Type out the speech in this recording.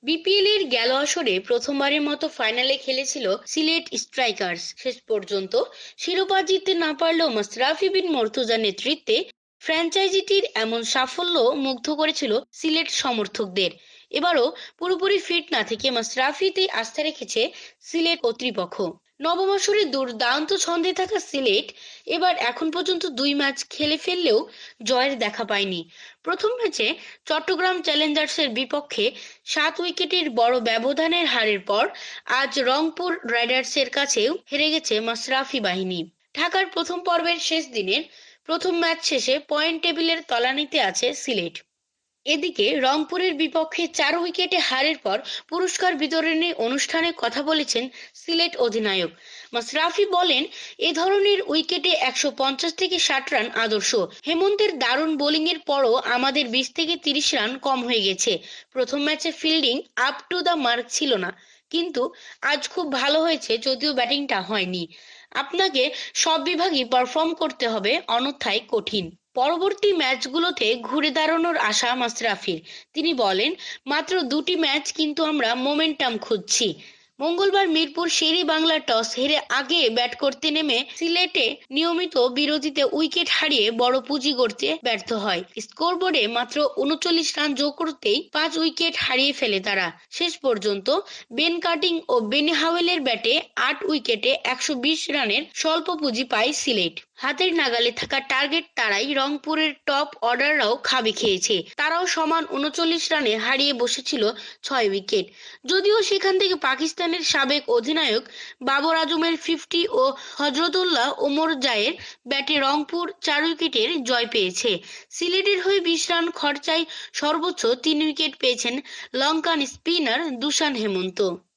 BPL এর গেল আসরে প্রথমবারের মতো ফাইনালে খেলেছিল সিলেট স্ট্রাইকার্স। শেষ পর্যন্ত শিরোপা জিততে না পারলেও মাশরাফি বিন মর্তুজার নেতৃত্বে ফ্র্যাঞ্চাইজিটির এমন সাফল্য মুগ্ধ করেছিল সিলেট সমর্থকদের। এবারও পুরোপুরি ফিট না থেকে মাশরাফিতে আস্থা রেখেছে সিলেট কর্তৃপক্ষ। নবম আসরে দুর্দান্ত ছন্দে থাকা সিলেট এবার এখন পর্যন্ত 2 ম্যাচ খেলে ফেললেও জয়ের দেখা পায়নি। প্রথম ম্যাচে চট্টগ্রাম চ্যালেঞ্জার্সের বিপক্ষে 7 উইকেটের বড় ব্যবধানের হারের পর আজ রংপুর রাইডার্সের কাছেও হেরে গেছে মাশরাফি বাহিনী। ঢাকার প্রথম পর্বের শেষ দিনের প্রথম ম্যাচ শেষে পয়েন্ট টেবিলের তলানিতে আছে সিলেট। এদিকে রংপুরের বিপক্ষে 4 উইকেটে হারের পর পুরস্কার বিতরণী অনুষ্ঠানে কথা বলেছেন সিলেট অধিনায়ক। মাশরাফি বলেন, এ ধরনের উইকেটে 150 থেকে 60 রান আদর্শ। হেমন্তের দারুণ বোলিংয়ের পরও আমাদের 20 থেকে 30 রান কম হয়ে গেছে। প্রথম ম্যাচে fielding up to the mark ছিল না, কিন্তু আজ খুব ভালো হয়েছে, যদিও ব্যাটিংটা হয়নি। আপনাকে সব বিভাগই পারফর্ম করতে হবে, অন্যথায় কঠিন। পরবর্তী ম্যাচগুলোতে ঘুরে দাঁড়ানোর আশা মাশরাফির। তিনি বলেন, মাত্র 2টি ম্যাচ, কিন্তু আমরা মোমেন্টাম খুঁজছি। মঙ্গলবার মিরপুর শেরে বাংলা টস হেরে আগে ব্যাট করতে নেমে সিলেটে নিয়মিত বিরতিতে উইকেট হারিয়ে বড় পুঁজি গড়তে ব্যর্থ হয়। স্কোরবোর্ডে মাত্র 39 রান যোগ করতেই 5 উইকেট হারিয়ে ফেলে তারা। শেষ পর্যন্ত বেন কাটিং ও বেনি হাওয়েলের ব্যাটে 8 উইকেটে 120 রানের স্বল্প পুঁজি পায় সিলেট। হাতের নাগালে থাকা টার্গেট তারাই রংপুরের টপ অর্ডাররাও খাবি খেয়েছে। তারাও সমান 39 রানে হারিয়ে বসেছিল 6 উইকেট। যদিও সেখান থেকে পাকিস্তানের সাবেক অধিনায়ক বাবর আজমের 50 ও হজরতুল্লাহ ওমর জায়ের ব্যাটে রংপুর 4 উইকেটের জয় পেয়েছে। সিলেটের হয়ে 20 রান খরচায় সর্বোচ্চ 3 উইকেট পেয়েছেন লঙ্কান স্পিনার দুশান হেমন্ত।